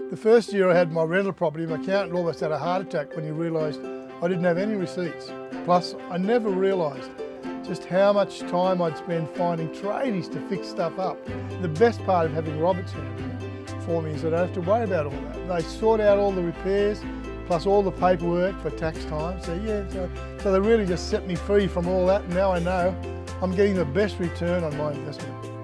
The first year I had my rental property, my accountant almost had a heart attack when he realised I didn't have any receipts. Plus, I never realised just how much time I'd spend finding tradies to fix stuff up. The best part of having Roberts here for me is I don't have to worry about all that. They sort out all the repairs, plus all the paperwork for tax time. So they really just set me free from all that, and now I know I'm getting the best return on my investment.